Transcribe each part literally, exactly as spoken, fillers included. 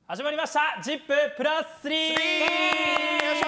始まりました。ジッププラススリー。よいし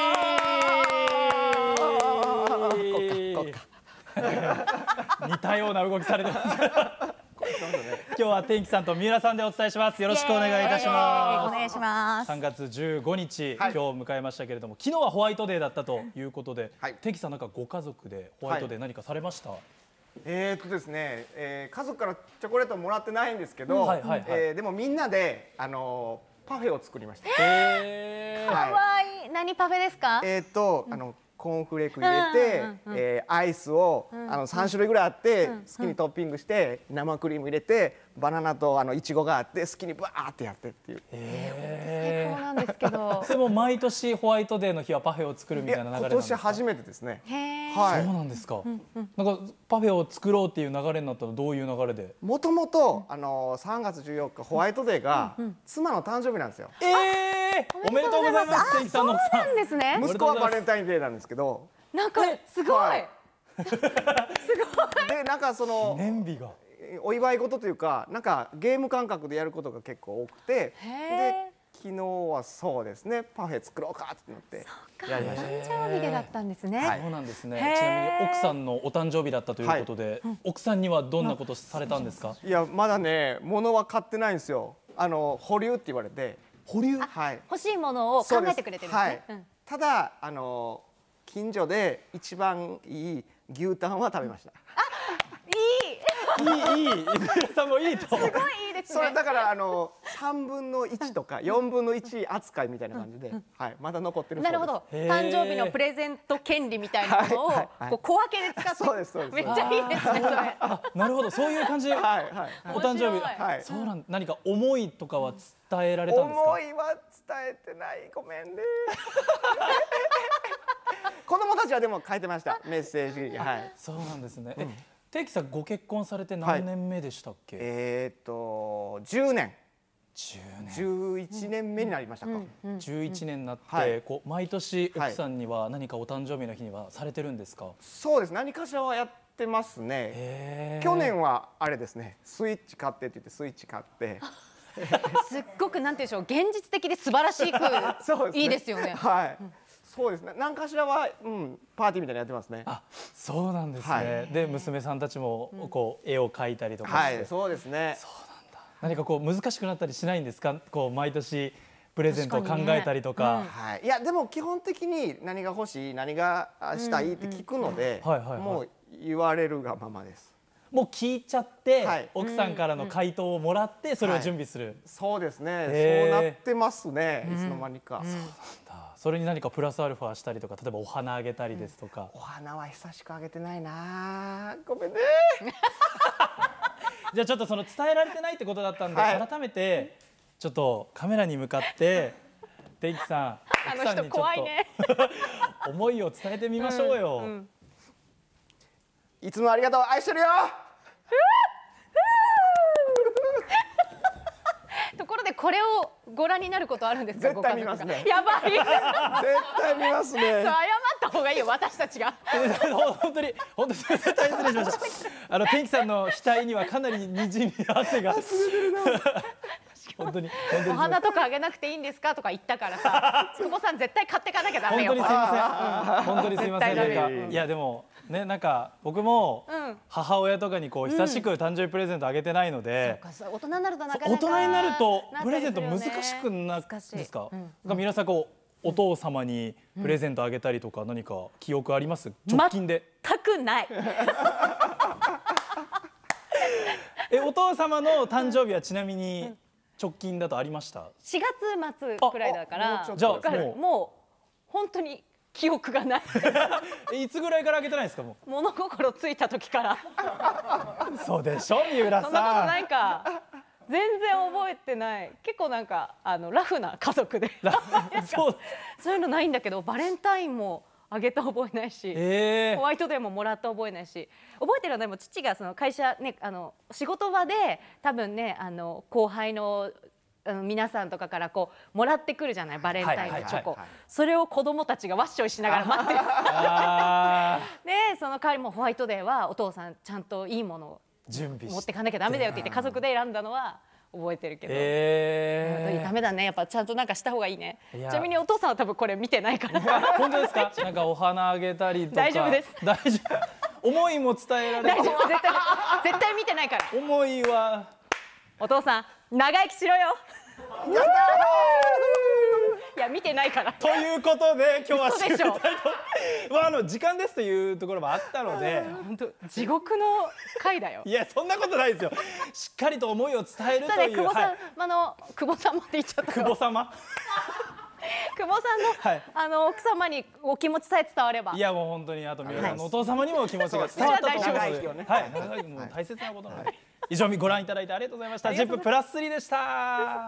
ょー。似たような動きされてます。今日は天気さんと三浦さんでお伝えします。よろしくお願いいたします。 お願いします。 さんがつじゅうごにち、 はい、 今日迎えましたけれども、昨日はホワイトデーだったということで、 はい、 天気さんなんかご家族でホワイトデー何かされました？はい、 えーっとですね、えー、家族からチョコレートもらってないんですけど、でもみんなであのー、パフェを作りました。 えー、かわいい。何パフェですか？ えーっと、うん、あのコーンフレーク入れて、えー、アイスを、うん、あの三種類ぐらいあって、うん、好きにトッピングして、うん、生クリーム入れて、バナナとあのいちごがあって好きにバーってやってっていう。 えー、最高なんですけど。 でも毎年ホワイトデーの日はパフェを作るみたいな流れなんですか？ 今年初めてですね。 はい。そうなんですか。うんうん、なんかパフェを作ろうっていう流れになったのはどういう流れで？ もともとあのさんがつじゅうよっかホワイトデーが妻の誕生日なんですよ。 ええー、おめでとうございます。天気さんの奥さん。 そうなんですね。 息子はバレンタインデーなんですけど。 なんかすごい。はい、すごい。 でなんかその年日がお祝い事というかなんかゲーム感覚でやることが結構多くて、で昨日はそうですねパフェ作ろうかってなってやりました。 誕生日でだったんですね。 はい、そうなんですね。ちなみに奥さんのお誕生日だったということで、はい、奥さんにはどんなことされたんですか？ いやまだね物は買ってないんですよ。あの保留って言われて。 保留？ はい。 欲しいものを考えてくれてるんですね。はいうん、ただあの近所で一番いい牛タンは食べました。 あ、 いい。いいいい。三浦さんもいいと。 すごいいいですね。 それだからあの三分の一とか四分の一扱いみたいな感じで、はいまだ残ってるそうです。 なるほど。誕生日のプレゼント権利みたいなのをこう小分けで使って、 そうですそうです。 めっちゃいいですねそれ。 あ、なるほどそういう感じで。はいはい。お誕生日。 はい。 そうなん。何か思いとかは伝えられたんですか？ 思いは伝えてない。ごめんね。子供たちはでも書いてましたメッセージ。はい。 そうなんですね。え、天気さんご結婚されて何年目でしたっけ？はい、 えっとじゅうねん。 じゅうねん。 じゅういちねんめになりましたか。 じゅういちねんになって、はい、こう毎年奥さんには何かお誕生日の日にはされてるんですか？ そうです。何かしらはやってますね。去年はあれですね。スイッチ買ってって言ってスイッチ買って。 すっごくなんていうんでしょう現実的で素晴らしくいいですよね。 はい。そうですね。何かしらは、うん、パーティーみたいなやってますね。 あ、そうなんですね。はい、で、娘さんたちもこう絵を描いたりとかして。 はい、そうですね。 そうなんだ。何かこう難しくなったりしないんですか？こう毎年プレゼントを考えたりとか。 はい。いやでも基本的に何が欲しい、何がしたいって聞くので、もう言われるがままです。 もう聞いちゃって、はい、奥さんからの回答をもらってそれを準備する、はい、 そうですね。そうなってますね、いつの間にか。 そうなんだ。それに何かプラスアルファしたりとか、例えばお花あげたりですとか。 お花は久しくあげてないな。ごめんね。 じゃあちょっとその伝えられてないってことだったんで、はい、改めてちょっとカメラに向かって天気さん、奥さんにちょっと思いを伝えてみましょうよ。うんうん、 いつもありがとう、愛してるよ。 ところでこれをご覧になることあるんですか？ 絶対見ますね。 やばい。絶対見ますね。 謝った方がいいよ、私たちが。 本当に本当に絶対失礼しました。あの天気さんの額にはかなりにじみ汗が。本当にお花とかあげなくていいんですかとか言ったからさ、久保さん絶対買っていかなきゃダメよ。 本当にすいません。本当にすいません。なんかいやでもね、なんか僕も母親とかにこう久しく誕生日プレゼントあげてないので、 大人になるとなかなか大人になるとプレゼント難しくないですか？なんか皆さんこうお父様にプレゼントあげたりとか何か記憶あります？直近で。 全くない。 え、お父様の誕生日はちなみに直近だとありました？ しがつ末くらいだから、 じゃあもうもう本当に記憶がない。 いつぐらいからあげてないですか？もう物心ついた時から。 そうでしょ三浦さん。 そんなことないか。全然覚えてない。結構なんかあのラフな家族で。そうそういうのないんだけど、バレンタインもあげた覚えないし、えー、ホワイトデーももらった覚えないし、覚えてるのはでも父がその会社ね、あの仕事場で多分ね、あの後輩のあの皆さんとかからこうもらってくるじゃない、バレンタインのチョコ。それを子供たちがワッショイしながら待ってる。でその代わりもホワイトデーはお父さんちゃんといいものを準備持ってかなきゃダメだよって言って家族で選んだのは覚えてるけど、 えー、 ダメだね、やっぱちゃんとなんかした方がいいね。ちなみにお父さんは多分これ見てないから本当ですか？なんかお花あげたりとか大丈夫です。 大丈夫思いも伝えられる。 大丈夫、絶対絶対見てないから。 思いはお父さん長生きしろよいや見てないからということで今日は嘘でしょまああの時間ですというところもあったので本当地獄の回だよ。 いやそんなことないですよ。しっかりと思いを伝えるという。 久保さん、あの久保様って言っちゃった。 久保様久保さんの、はい、あの奥様にお気持ちさえ伝われば。 いやもう本当にあと皆さんのお父様にも気持ちが伝わったと思うので、はい、もう大切なことなので。以上ご覧いただいてありがとうございました。ジッププラススリーでした。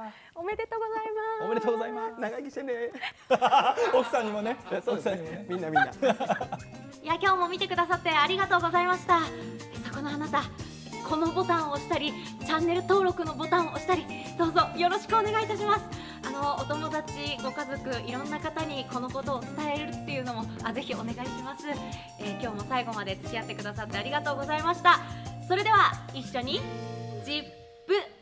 おめでとうございます。 おめでとうございます。 長生きしてね。 奥さんにもね、奥さんにもね、 みんなみんな。いや今日も見てくださってありがとうございました。そこのあなた、このボタンを押したり、チャンネル登録のボタンを押したり、どうぞよろしくお願いいたします。あのお友達、ご家族、いろんな方にこのことを伝えるっていうのもあぜひお願いします。えー、今日も最後まで付き合ってくださってありがとうございました。それでは一緒にジップ